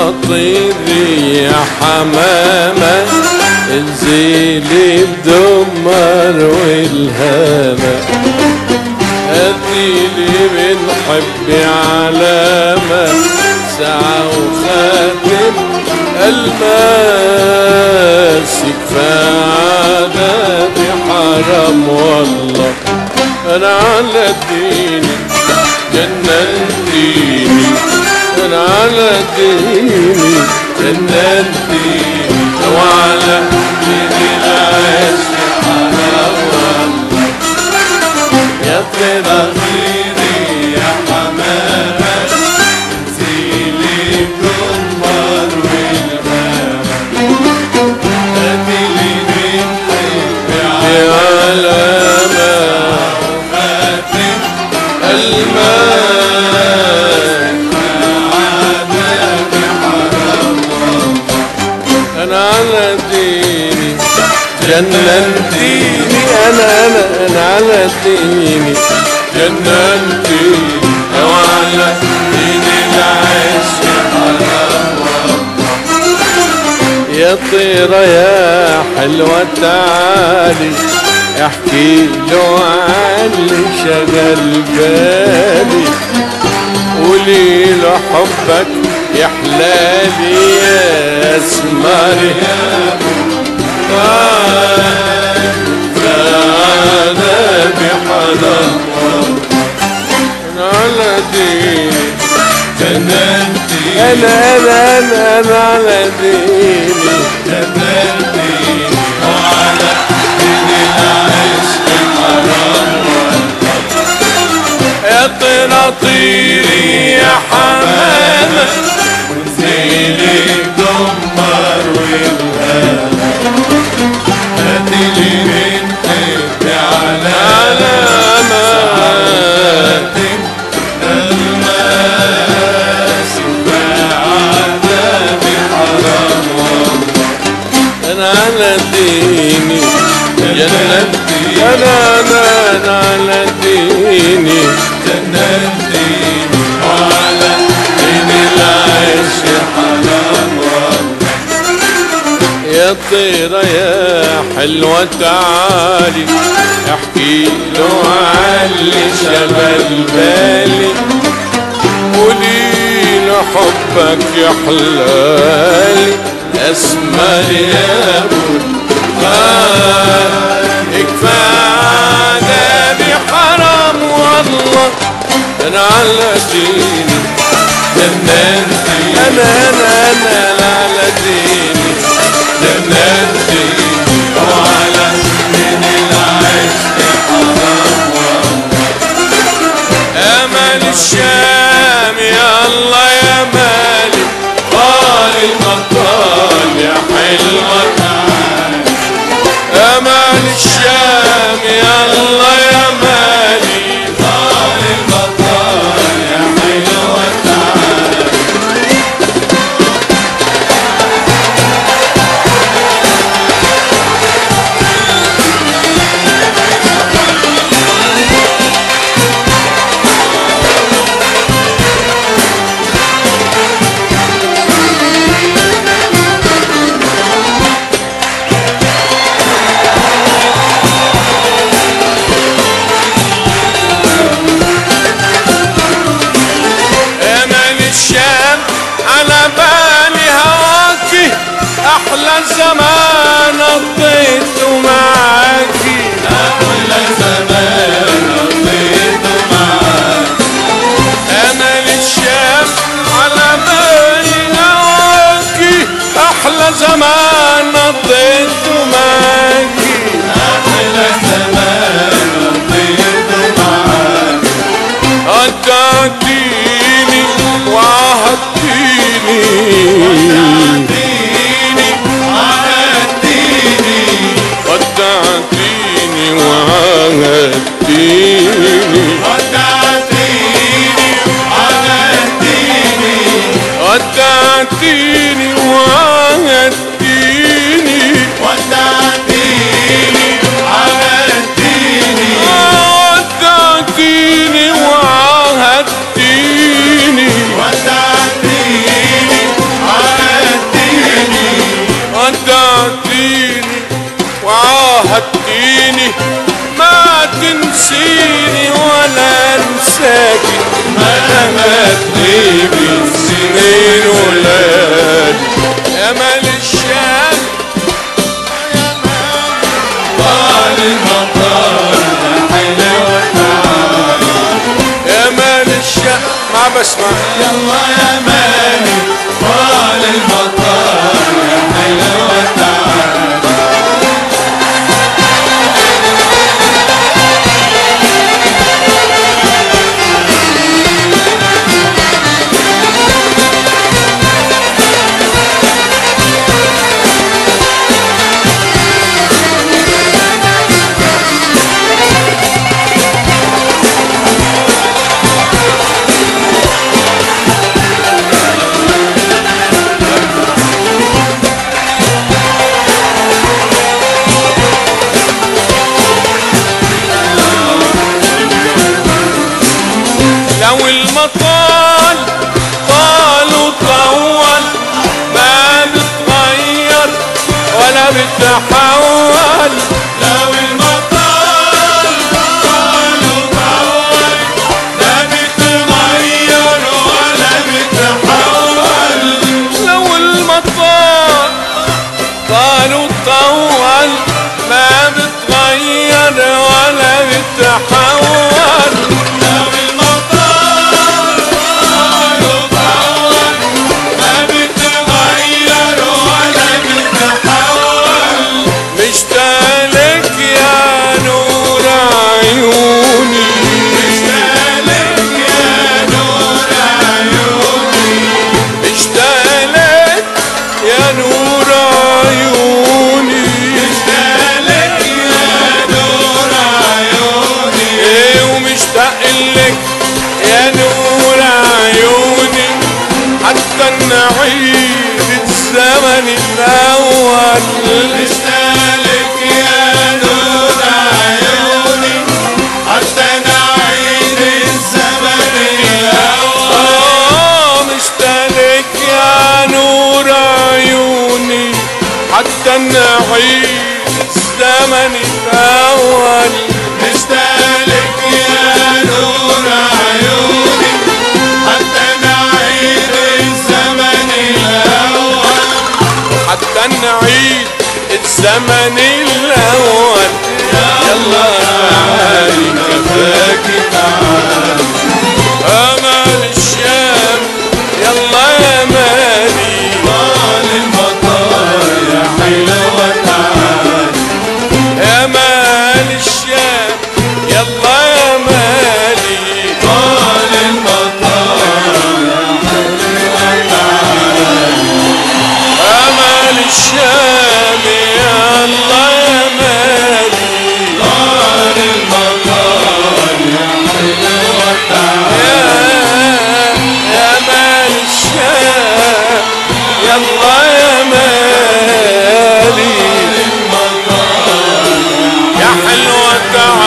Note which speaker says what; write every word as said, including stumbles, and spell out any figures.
Speaker 1: طيري يا حمامة انزلي بدمر والهامة هاتيلي من حبي علامة ساعة وخاتم الماس يكفى عذابي حرام والله أنا على ديني جننتيني أنا على ديني جننتيني وعلى ديني العشق حرام والله يا طيرة طيري يا حمامة انزلي بدمر والهامة هاتيلي من حبي علامة وخاتم الماء عذابي حرام أنا على ديني جننتيني أنا أنا أنا على ديني جننتيني وعلى ديني العشق حرام يا طيرة يا حلوة تعالي احكي له عن اللي شغل بالي قولي له حبك يا حلالي يا اسمر يا عذابي حرام أنا على ديني جننتي أنا أنا أنا أنا على ديني جننتي وعلى ديني العشق حرام يا طيرة طيري يا حمامة وانزلي بدمر والهامة هاتيلي من حبي علامة الماس عذابي حرام أنا على ديني جننتي أنا أنا أنا على ديني جننتي وعلى ديني العشق حرام يا طيرة يا حلوة تعالي احكي له عن اللي شغل بالي قولي له حبك يا حلالي اسمر يا ابو يكفى عذابي حرام والله انا على ديني جننتي انا انا انا على ديني جننتي وعلى ديني العشق حرام امل الشام يا الله يا مالي طال المطال يا حلوة تعالي امل الشام يا الله يا مالي طال المطال يا حلوة تعالي تنسيني ولا انساكي مهما تغيبي السنين ولادي يا مال الشام يا مال طال المطار يا حلوة تعالي يا مال الشام مع بسمع يلا يا مالي طال المطار يا حلوة تعالي لو المطال طال وطول ما بتغير ولا بتحول لو المطال طال وطول ما بتغير ولا بتحول لو المطال طال وطول ما بتغير ولا بتحول نعيد الزمن الأول مشتاقلك يا نور عيوني حتى نعيد الزمن الأول آه مشتاقلك يا نور عيوني حتى نعيد الزمن الأول مشتاقلك يا نور عيوني حتى نعيد الزمن الأول حتى نعيد الزمن الأول يلا تعالي كفاكي تعالي أمال الشام يلا يا مالي طال المطار يا حلوة تعالي يا مال الشام يلا يا مالي طال المطار يا حلوة تعالي أمال الشام يلا يا مالي طال المطار يا حلوة تعالي يا مال الشام يلا يا مالي يا حلوة تعالي